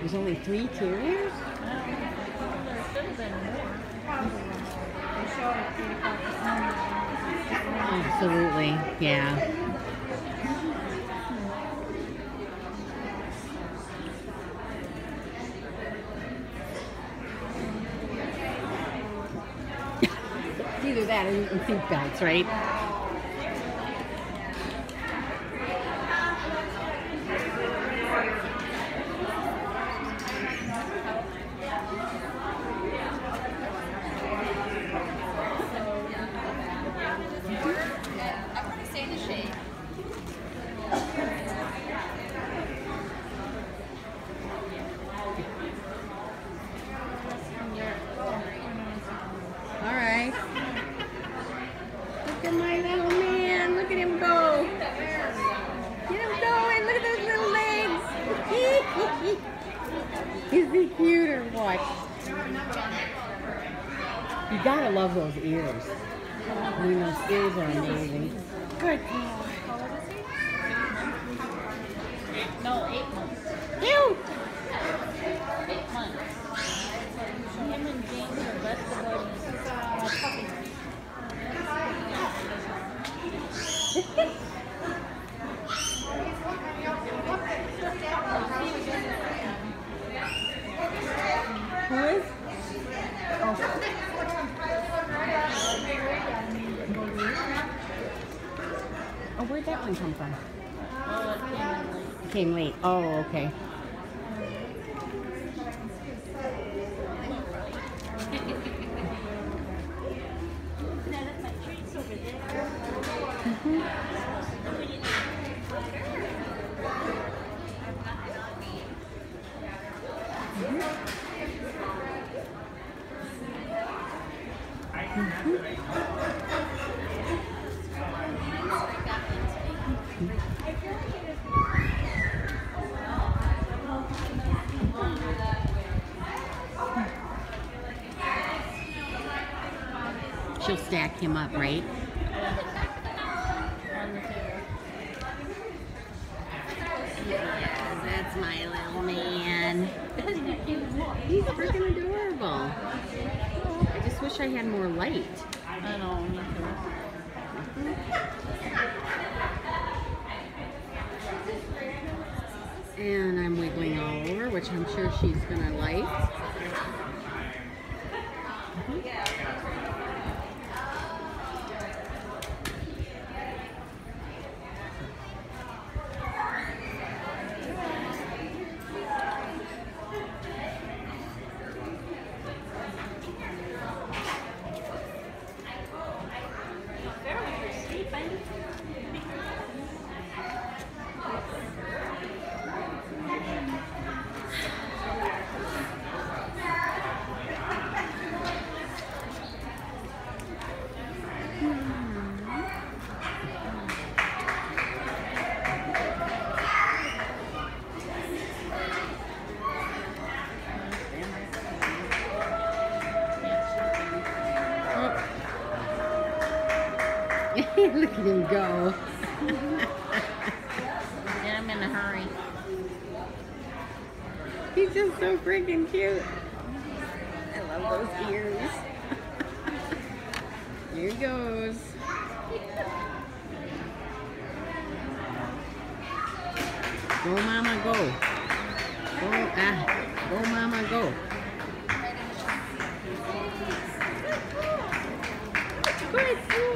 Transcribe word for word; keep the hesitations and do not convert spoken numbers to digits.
There's only three terriers? There should have been more. They showed at eight o'clock this morning. Absolutely, yeah. It's either that or eating seat belts, right? Look at my little man. Look at him go. Get him going. Look at those little legs. Is he cute or what? You gotta love those ears. I mean, those ears are amazing. Good boy. No, eight months. Ew. Eight months. Him and James are best buddies. Uh, puppy. Who is? Oh. Oh, where'd that one come from? Oh, it came in late. It came late. Oh, okay. Mm-hmm. She'll stack him up, right? Yes, that's my little man. He's freaking adorable. I just wish I had more light. I know, me too. And I'm wiggling all over, which I'm sure she's gonna like. Look at him go. Yeah, I'm in a hurry. He's just so freaking cute. I love those ears. Here he goes. Go, mama, go. Go, ah, go, mama, go. Good boy.